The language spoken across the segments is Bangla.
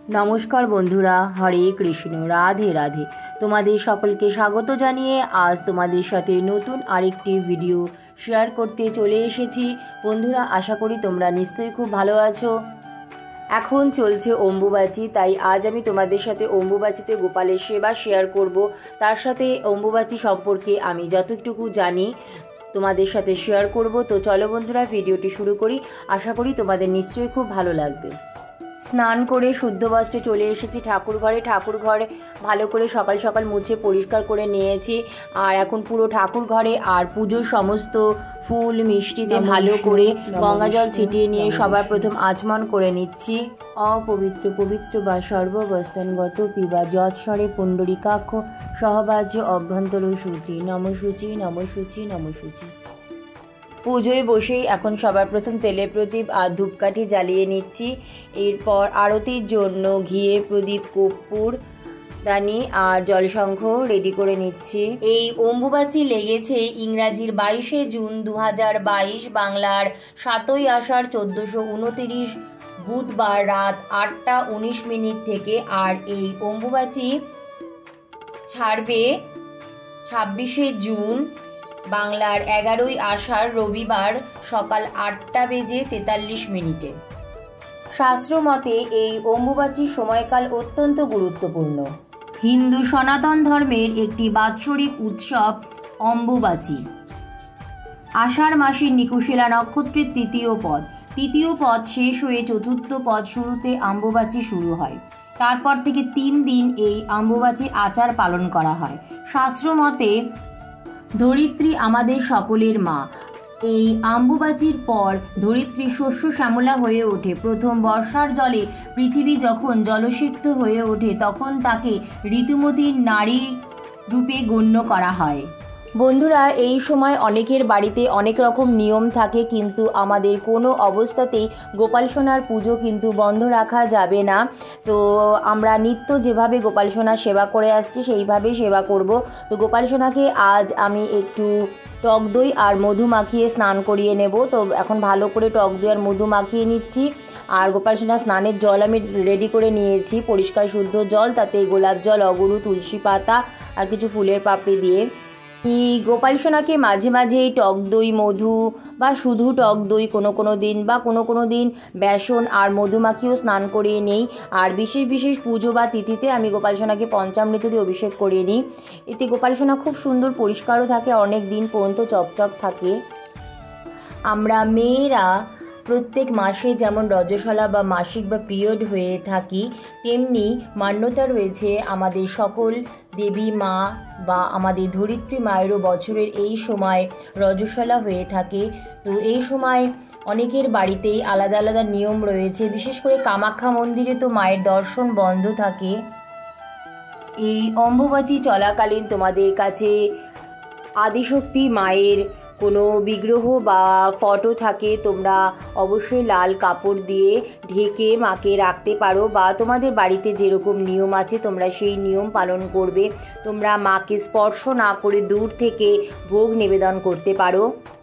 नमस्कार बंधुरा हरे कृष्ण राधे राधे तुम्हारे सकल के स्वागत जानिए आज तुम्हारे साथे नतून आरेकटी भिडियो शेयर करते चले एसेছি। बंधुरा आशा करी তোমরা নিশ্চয়ই खूब ভালো আছো। এখন চলছে অম্বুবাচী, তাই আজ আমি তোমাদের সাথে অম্বুবাচীতে গোপালের সেবা শেয়ার করব। তার সাথে অম্বুবাচী সম্পর্কে আমি যতটুকু জানি তোমাদের সাথে শেয়ার করব। তো চলো বন্ধুরা ভিডিওটি শুরু করি, আশা করি তোমাদের নিশ্চয়ই খুব ভালো লাগবে। স্নান করে শুদ্ধ বস্ত্রে চলে এসেছি ঠাকুর ঘরে ভালো করে সকাল সকাল মুছে পরিষ্কার করে নিয়েছি। আর এখন পুরো ঠাকুর ঘরে আর পুজোর সমস্ত ফুল মিষ্টিতে ভালো করে গঙ্গা জল ছিটিয়ে নিয়ে সবার প্রথম আচমন করে নিচ্ছি। অপবিত্র পবিত্র বা সর্বাবস্থানগত পিবা যৎস্বরে পুণ্ডরিকাক্ষ সহবাজ্য অভ্যন্তর সূচি নমসূচি নমসূচি নমসূচি। পুজোয় বসেই এখন সবার প্রথম তেলে প্রদীপ আর ধূপকাঠি জ্বালিয়ে নিচ্ছি। এরপর আরতির জন্য ঘিয়ে প্রদীপ কর্পূর দানি আর জলশঙ্খ রেডি করে নিচ্ছি। এই অম্বুবাচী লেগেছে ইংরাজির 22শে জুন 2022, বাংলার 7ই আষাঢ় 1429 বুধবার রাত 8টা 19 মিনিট থেকে। আর এই অম্বুবাচী ছাড়বে 26শে জুন বাংলার 11ই আষাঢ় রবিবার সকাল 8টা বেজে 43 মিনিটে। শাস্ত্র মতে এই অম্বুবাচীর সময়কাল অত্যন্ত গুরুত্বপূর্ণ। হিন্দু সনাতন ধর্মের একটি বাৎসরিক উৎসব অম্বুবাচী। আষাঢ় মাসের নিকুশিলা নক্ষত্রের তৃতীয় পদ শেষ হয়ে চতুর্থ পদ শুরুতে অম্বুবাচী শুরু হয়। তারপর থেকে 3 দিন এই অম্বুবাচীর আচার পালন করা হয়। শাস্ত্র মতে ধরিত্রী আমাদের সকলের মা। এই অম্বুবাচীর পর ধরিত্রী শস্য শ্যামলা হয়ে ওঠে। প্রথম বর্ষার জলে পৃথিবী যখন জলসিক্ত হয়ে ওঠে তখন তাকে ঋতুমতীর নারী রূপে গণ্য করা হয়। বন্ধুরা, এই সময় অনেকের বাড়িতে অনেক রকম নিয়ম থাকে, কিন্তু আমাদের কোনো অবস্থাতেই গোপাল সোনার পুজো কিন্তু বন্ধ রাখা যাবে না। তো আমরা নিত্য যেভাবে গোপাল সোনার সেবা করে আসছি সেইভাবেই সেবা করব। তো গোপাল সোনাকে আজ আমি একটু টক দই আর মধু মাখিয়ে স্নান করিয়ে নেব। তো এখন ভালো করে টক দই আর মধু মাখিয়ে নিচ্ছি। আর গোপাল সোনার স্নানের জল আমি রেডি করে নিয়েছি, পরিষ্কার শুদ্ধ জল, তাতে গোলাপ জল, অগরু, তুলসী পাতা আর কিছু ফুলের পাপড়ি দিয়ে। এই গোপাল সোনাকে মাঝে মাঝে টক দই মধু বা শুধু টক দই কোনো দিন বা কোনো দিন বেসন আর মধু মাখিয়েও স্নান করিয়ে নেই। আর বিশেষ পুজো বা তিথিতে আমি গোপাল সোনাকে পঞ্চামৃত দিয়ে অভিষেক করিয়ে নিই। এতে গোপাল সোনা খুব সুন্দর পরিষ্কারও থাকে, অনেক দিন পর্যন্ত চকচক থাকে। আমরা মেয়েরা প্রত্যেক মাসে যেমন রজস্বলা বা মাসিক বা পিরিয়ড হয়ে থাকি, তেমনি মান্যতা রয়েছে আমাদের সকল দেবী মা বা আমাদের ধরিত্রী মায়েরও বছরের এই সময় রজস্বলা হয়ে থাকে। তো এই সময় অনেকের বাড়িতেই আলাদা আলাদা নিয়ম রয়েছে। বিশেষ করে কামাখ্যা মন্দিরে তো মায়ের দর্শন বন্ধ থাকে। এই অম্বুবাচী চলাকালীন তোমাদের কাছে আদিশক্তি মায়ের কোনো বিগ্রহ বা ফটো থাকে, তোমরা অবশ্যই লাল কাপড় দিয়ে ঢেকে মাকে রাখতে পারো, বা তোমাদের বাড়িতে যেরকম নিয়ম আছে তোমরা সেই নিয়ম পালন করবে। তোমরা মাকে স্পর্শ না করে দূর থেকে ভোগ নিবেদন করতে পারো।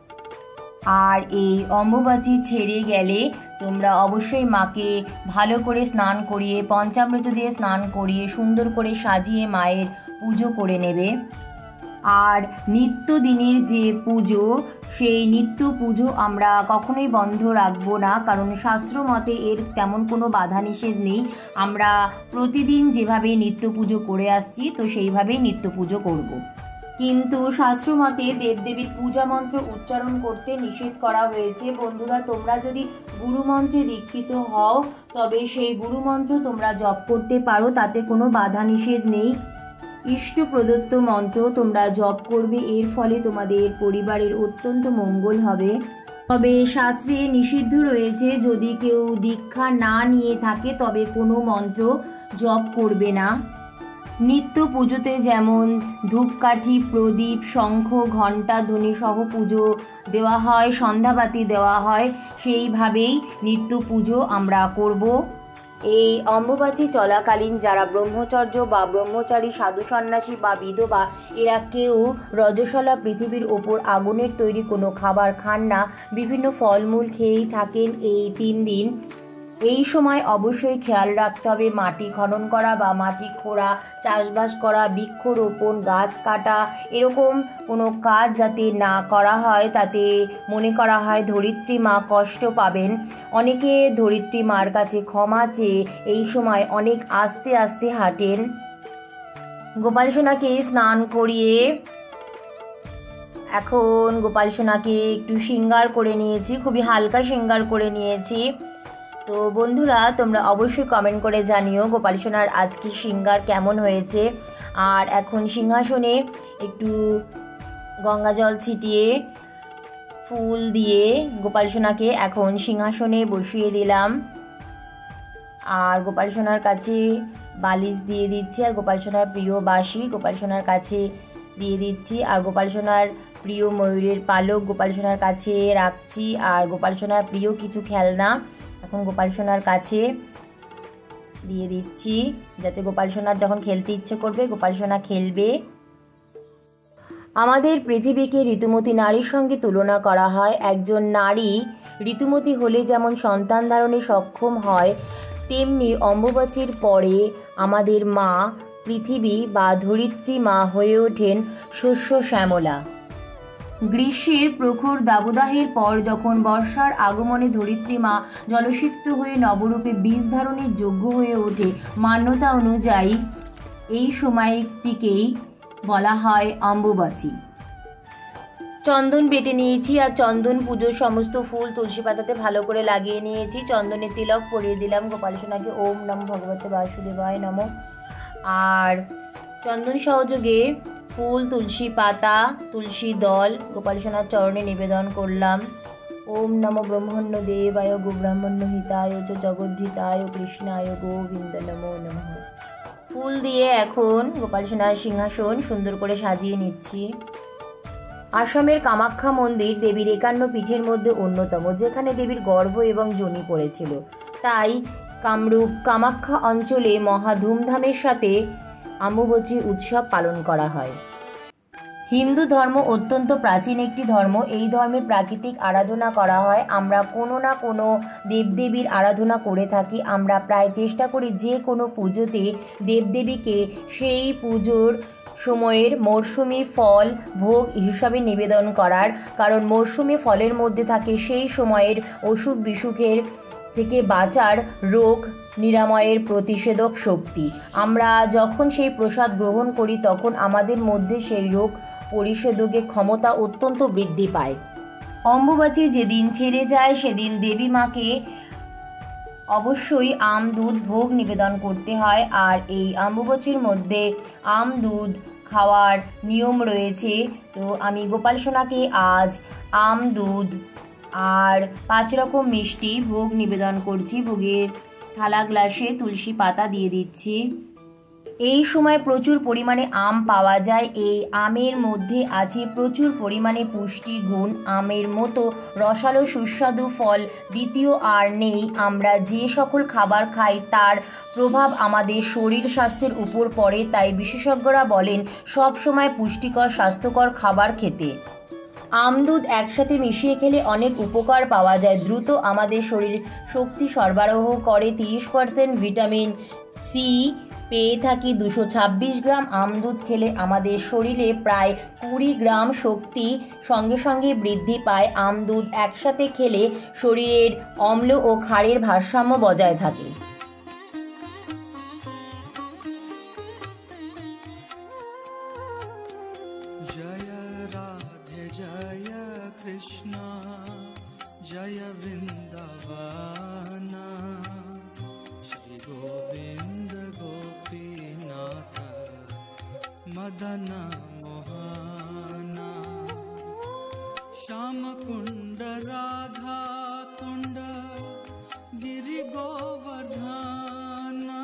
আর এই অম্বুবাচী ছেড়ে গেলে তোমরা অবশ্যই মাকে ভালো করে স্নান করিয়ে পঞ্চামৃত দিয়ে স্নান করিয়ে সুন্দর করে সাজিয়ে মায়ের পুজো করে নেবে। আর নিত্যদিনের যে পুজো, সেই নিত্য পুজো আমরা কখনোই বন্ধ রাখবো না, কারণ শাস্ত্র মতে এর তেমন কোনো বাধা নিষেধ নেই। আমরা প্রতিদিন যেভাবে নিত্য পুজো করে আসছি তো সেইভাবেই নিত্য পুজো করব। কিন্তু শাস্ত্র মতে দেবদেবীর পূজা মন্ত্র উচ্চারণ করতে নিষেধ করা হয়েছে। বন্ধুরা, তোমরা যদি গুরুমন্ত্রে দীক্ষিত হও তবে সেই গুরুমন্ত্র তোমরা জপ করতে পারো, তাতে কোনো বাধা নিষেধ নেই। ইষ্ট প্রদত্ত মন্ত্র তোমরা জপ করবে, এর ফলে তোমাদের পরিবারের অত্যন্ত মঙ্গল হবে। তবে শাস্ত্রে নিষিদ্ধ রয়েছে, যদি কেউ দীক্ষা না নিয়ে থাকে তবে কোনো মন্ত্র জপ করবে না। নিত্য পুজোতে যেমন ধূপকাঠি, প্রদীপ, শঙ্খ, ঘণ্টা, ধ্বনি সহ পুজো দেওয়া হয়, সন্ধ্যাবাতি দেওয়া হয়, সেইভাবেই নিত্য পুজো আমরা করব। এই অম্বুবাচী চলাকালীন যারা ব্রহ্মচর্য বা ব্রহ্মচারী, সাধু সন্ন্যাসী বা বিধবা, এরা কেউ রজস্বলা পৃথিবীর ওপর আগুনের তৈরি কোনো খাবার খান না, বিভিন্ন ফলমূল খেয়েই থাকেন এই 3 দিন। এই সময় অবশ্যই খেয়াল রাখতে হবে মাটি খনন করা বা মাটি খোঁড়া, চাষবাস করা, বৃক্ষরোপণ, গাছ কাটা এরকম কোনো কাজ যাতে না করা হয়, তাতে মনে করা হয় ধরিত্রী মা কষ্ট পাবেন। অনেকে ধরিত্রী মার কাছে ক্ষমা চেয়ে এই সময় অনেক আস্তে আস্তে হাঁটেন। গোপাল সোনাকে স্নান করিয়ে এখন গোপাল সোনাকে একটু শৃঙ্গার করে নিয়েছি, খুবই হালকা শৃঙ্গার করে নিয়েছি। তো বন্ধুরা, তোমরা অবশ্যই কমেন্ট করে জানিও গোপাল সোনার আজকে শৃঙ্গার কেমন হয়েছে। আর এখন সিংহাসনে একটু গঙ্গা জল ছিটিয়ে ফুল দিয়ে গোপাল সোনাকে এখন সিংহাসনে বসিয়ে দিলাম। আর গোপাল সোনার কাছে বালিশ দিয়ে দিচ্ছি, আর গোপাল সোনার প্রিয় বাঁশি গোপাল সোনার কাছে দিয়ে দিচ্ছি, আর গোপাল সোনার প্রিয় ময়ূরের পালক গোপাল সোনার কাছে রাখছি, আর গোপাল সোনার প্রিয় কিছু খেলনা এখন গোপাল সোনার কাছে দিয়ে দিচ্ছি, যাতে গোপাল সোনার যখন খেলতে ইচ্ছে করবে গোপাল সোনা খেলবে। আমাদের পৃথিবীকে ঋতুমতী নারীর সঙ্গে তুলনা করা হয়। একজন নারী ঋতুমতী হলে যেমন সন্তান ধারণে সক্ষম হয়, তেমনি অম্বুবাচীর পরে আমাদের মা পৃথিবী বা ধরিত্রী মা হয়ে ওঠেন শস্য শ্যামলা। গ্রীষ্মের প্রখর দাবদাহের পর যখন বর্ষার আগমনে ধরিত্রী মা জলসিক্ত হয়ে নবরূপে বীজ ধারণের যোগ্য হয়ে ওঠে, মান্যতা অনুযায়ী এই সময়টিকেই বলা হয় অম্বুবাচী। চন্দন বেটে নিয়েছি, আর চন্দন পুজোর সমস্ত ফুল তুলসী পাতাতে ভালো করে লাগিয়ে নিয়েছি। চন্দনের তিলক পরিয়ে দিলাম গোপাল সোনাকে, ওম নমঃ ভগবতে বাসুদেবায় নমঃ। আর চন্দন সহযোগে ফুল, তুলসী পাতা, তুলসী দল গোপাল সোনার চরণে নিবেদন করলাম। ওম নমো ব্রহ্মণ্য দেবায় গোব্রাহ্মণ্য হিতায় চ জগদ্ধিতায় কৃষ্ণায় গোবিন্দ নমো নমঃ। ফুল দিয়ে এখন গোপাল সোনার সিংহাসন সুন্দর করে সাজিয়ে নিচ্ছি। আসামের কামাখ্যা মন্দির দেবীর 51 পীঠের মধ্যে অন্যতম, যেখানে দেবীর গর্ভ এবং যোনি পড়েছিল। তাই কামরূপ কামাখ্যা অঞ্চলে মহা ধুমধামের সাথে অম্বুবাচী উৎসব পালন করা হয়। হিন্দু ধর্ম অত্যন্ত প্রাচীন একটি ধর্ম। এই ধর্মে প্রাকৃতিক আরাধনা করা হয়। আমরা কোনো না কোনো দেবদেবীর আরাধনা করে থাকি। আমরা প্রায় চেষ্টা করি যে কোনো পুজোতে দেবদেবীকে সেই পুজোর সময়ের মরশুমি ফল ভোগ হিসাবে নিবেদন করার, কারণ মরশুমি ফলের মধ্যে থাকে সেই সময়ের অসুখ বিসুখের থেকে বাঁচার, রোগ নিরাময়ের প্রতিষেধক শক্তি। আমরা যখন সেই প্রসাদ গ্রহণ করি তখন আমাদের মধ্যে সেই রোগ পরিষেধকের ক্ষমতা অত্যন্ত বৃদ্ধি পায়। অম্বুবাচী যেদিন ছেড়ে যায় সেদিন দেবী মাকে অবশ্যই আম দুধ ভোগ নিবেদন করতে হয়। আর এই অম্বুবাচীর মধ্যে আম দুধ খাওয়ার নিয়ম রয়েছে। তো আমি গোপাল সোনাকে আজ আম দুধ আর 5 রকম মিষ্টি ভোগ নিবেদন করছি। ভোগের থালা গ্লাসে তুলসী পাতা দিয়ে দিচ্ছি। এই সময় প্রচুর পরিমাণে আম পাওয়া যায়। এই আমের মধ্যে আছে প্রচুর পরিমাণে পুষ্টি গুণ। আমের মতো রসালো সুস্বাদু ফল দ্বিতীয় আর নেই। আমরা যে সকল খাবার খাই তার প্রভাব আমাদের শরীর স্বাস্থ্যের উপর পড়ে। তাই বিশেষজ্ঞরা বলেন সব সময় পুষ্টিকর স্বাস্থ্যকর খাবার খেতে। আম দুধ একসাথে মিশিয়ে খেলে অনেক উপকার পাওয়া যায়। দ্রুত আমাদের শরীর শক্তি সরবরাহ করে। 30% ভিটামিন সি পেয়ে থাকি। 226 গ্রাম আম দুধ খেলে আমাদের শরীরে প্রায় 20 গ্রাম শক্তি সঙ্গে সঙ্গে বৃদ্ধি পায়। আম দুধ একসাথে খেলে শরীরের অম্ল ও ক্ষারের ভারসাম্য বজায় থাকে। जय राधे जय कृष्ण जय वृंदावन श्री गोविंद गोपीनाथ मदन मोहन श्याम कुंड राधा कुंड गिरि गोवर्धन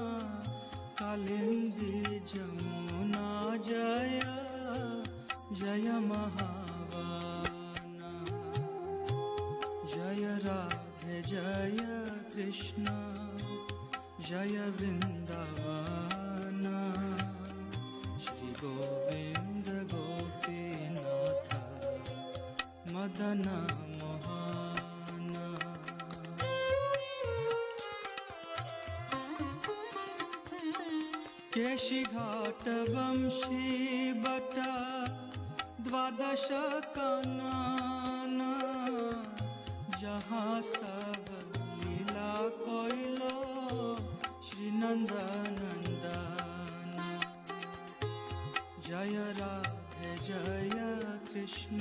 कालिंदी जमुना जय जय महावाना जय राधे जय कृष्ण जय वृंदावन श्री गोविंद गोपीनाथ मदन मोहन। केशिघाट वंशी बटा द्वादश कानन जहाँ सब लीला कोइलो श्री नंदनंदन जय राधे जय कृष्ण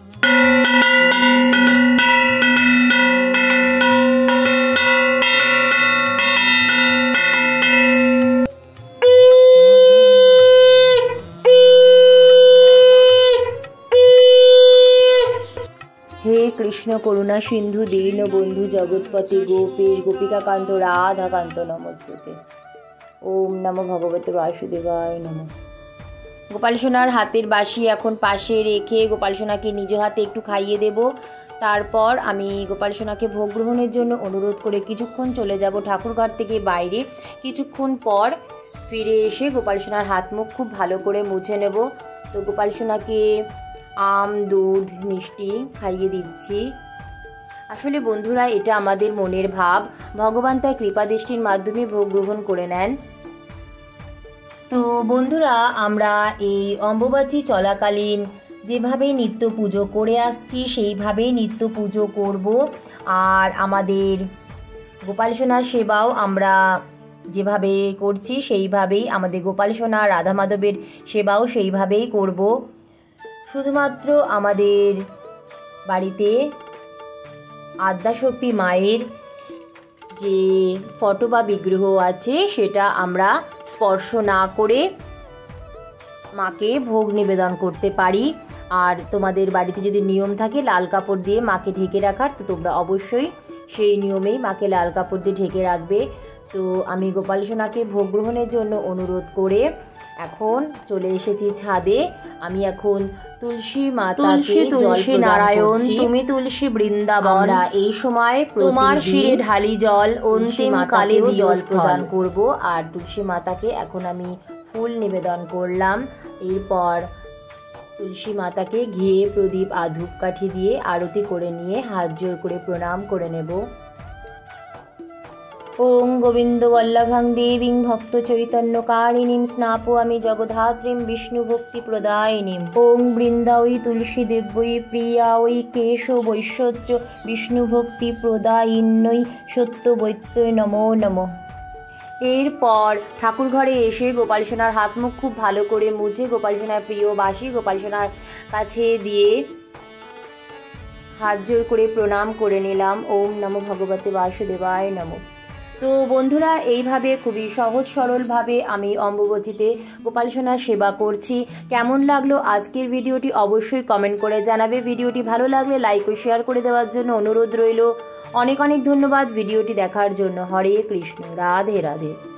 हे कृष्ण करुणा सिंधु दीन बंधु जगतपति गोपीर गोपिकाकांत राधाकांत नमस्ते। ओम नमो भगवते वासुदेवाय नमः। गोपाल सोनार हाथेर बासी এখন পাশে রেখে গোপাল সোনাকে নিজ হাতে একটু খাইয়ে দেব। তারপর আমি গোপাল সোনাকে ভোগ গ্রহণের জন্য অনুরোধ করে কিছুক্ষণ চলে যাব ঠাকুরঘর থেকে বাইরে। কিছুক্ষণ পর ফিরে এসে গোপাল সোনার হাত মুখ খুব ভালো করে মুছে নেব। তো গোপাল সোনাকে আম দুধ মিষ্টি খাইয়ে দিচ্ছি। আসলে বন্ধুরা এটা আমাদের মনের ভাব, ভগবান তার কৃপা দৃষ্টির মাধ্যমে ভোগ গ্রহণ করে নেন। তো বন্ধুরা আমরা এই অম্বুবাচী চলাকালীন যেভাবে নিত্য পুজো করে আসছি সেইভাবেই নিত্য পুজো করব। আর আমাদের গোপাল সোনার সেবাও আমরা যেভাবে করছি সেইভাবেই আমাদের গোপাল সোনা রাধা মাধবের সেবাও সেইভাবেই করব। শুধুমাত্র আমাদের বাড়িতে আদ্যাশক্তি মায়ের যে ফটো বা বিগ্রহ আছে সেটা আমরা স্পর্শ না করে মাকে ভোগ নিবেদন করতে পারি। আর তোমাদের বাড়িতে যদি নিয়ম থাকে লাল কাপড় দিয়ে মাকে ঢেকে রাখার, তো তোমরা অবশ্যই সেই নিয়মেই মাকে লাল কাপড় দিয়ে ঢেকে রাখবে। তো আমি গোপাল সোনাকে ভোগ গ্রহণের জন্য অনুরোধ করে এখন চলে এসেছি ছাদে। আমি এখন তুলসী মাতাকে তুলসী নারায়ণ তুমি তুলসী বৃন্দাবন, আমরা এই সময় তোমার শিরে ঢালি জল অন্তিম কালে জল প্রদান করব। আর তুলসী মাতাকে এখন আমি ফুল নিবেদন করলাম। এরপর তুলসী মাতাকে ঘিয়ে প্রদীপ আর ধূপকাঠি দিয়ে আরতি করে নিয়ে হাত জোর করে প্রণাম করে নেব। ওং গোবিন্দ বল্লভাং দেবীং ভক্ত চৈতন্যকারিণীং স্নাপয়ামি জগদ্ধাত্রীং বিষ্ণু ভক্তি প্রদায়িনীং। ওং বৃন্দাবৈ তুলসী দেব্যৈ প্রিয়াঐ কেশবৈশ্বচ্য বিষ্ণু ভক্তি প্রদায়িন্যৈ সত্যবৈত্যৈ নমো নমঃ। এরপর ঠাকুর ঘরে এসে গোপাল সোনার হাত মুখ খুব ভালো করে মুছে গোপাল সোনার প্রিয় বাসি গোপাল সোনার কাছে দিয়ে হাত জোর করে প্রণাম করে নিলাম। ওম নমো ভগবতে বাসুদেবায় নমঃ। তো বন্ধুরা এইভাবে খুবই সহজ সরলভাবে আমি অম্বুবাচীতে গোপাল সোনার সেবা করছি। কেমন লাগলো আজকের ভিডিওটি অবশ্যই কমেন্ট করে জানাবে। ভিডিওটি ভালো লাগলে লাইক ও শেয়ার করে দেওয়ার জন্য অনুরোধ রইল। অনেক অনেক ধন্যবাদ ভিডিওটি দেখার জন্য। হরে কৃষ্ণ, রাধে রাধে।